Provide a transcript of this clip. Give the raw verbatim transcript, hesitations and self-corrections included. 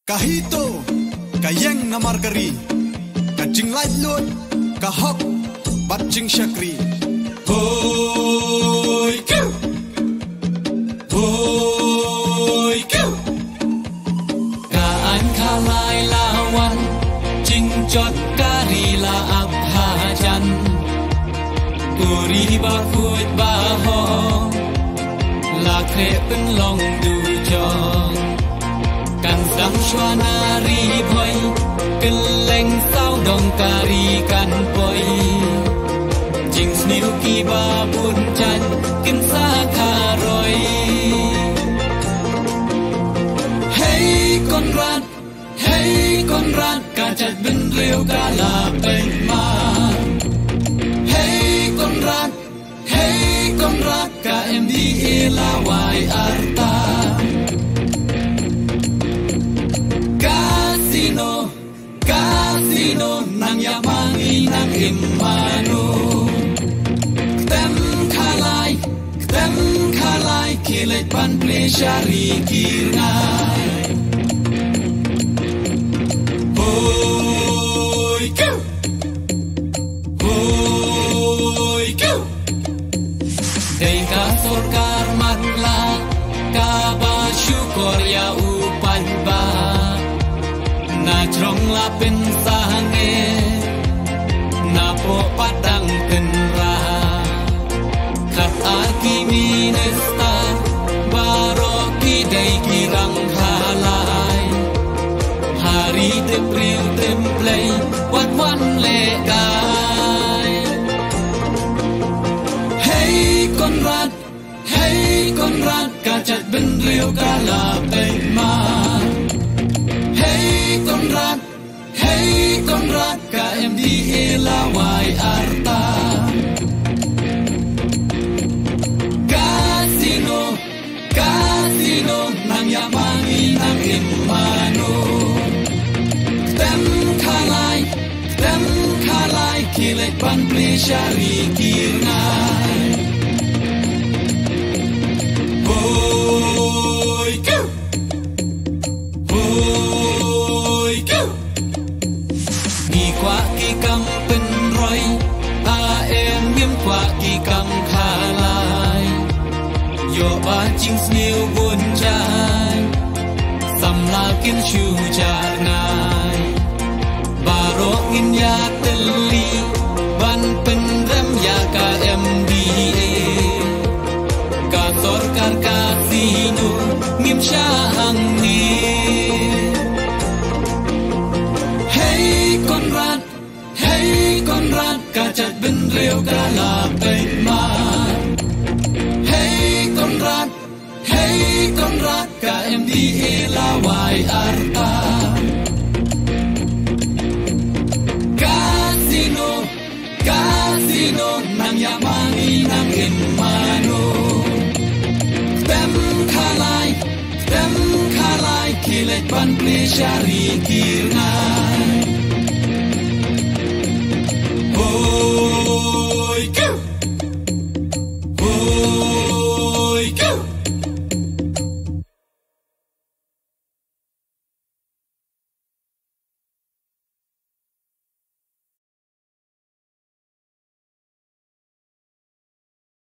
Kahito, kayeng namar kari, kacing light load, kahok, batching syakri. Hoi kiu, hoi kiu. Kaan kalai lawan, cingjot kari la abhajan. Puri bakut baho, la krepen long du jong. Kan sang shwanari boy, keleng sao dong kari kan boy. Jing sniu ki babun chan, kin sa karoi. Hey Konrad, hey Konrad, kacat ben reu kala pema. Hey Konrad, hey Konrad, K M D elawai arta. Kasino, kasino, nang yamangi nang imano. Ktem kalai, ktem kalai, kilit pan pleshari kirnai. Hoi kiu, hoi kiu. Dei kasor karmatla, kaba syukur ya upan ba. Na trong la pin sange, na po padang tenra. Kat aki minesta, baroki day kirang halay. Hari tepril templay, wat wan legay. Hey Konrad, hey Konrad, kacat ben reu kala pema. Hey Konrad, hey Konrad, K M D elawai arta. Kasino, kasino, nang yamangi nang imano. Ktem kalai, ktem kalai, kilit pan pleshari kirnai. Hoi kiu, hoi kiu. Ni kwa ki kam pen roi, a em yếm kwa ki kam khalai. Yo ba ching sniu bun chai, sam la kin shu jar ngai. Baro ngin ya teli, ban pen rem ya K M D A. Ka sorkar kasino, ngim sha hang ni. Hey Konrad, hey Konrad, kacat ben reu kala pema. Hey Konrad, hey Konrad, K M D elawai arta. Kasino, kasino, nang yamangi nang imano. Ktem kalai, ktem kalai, kilit pan pleshari kirnai.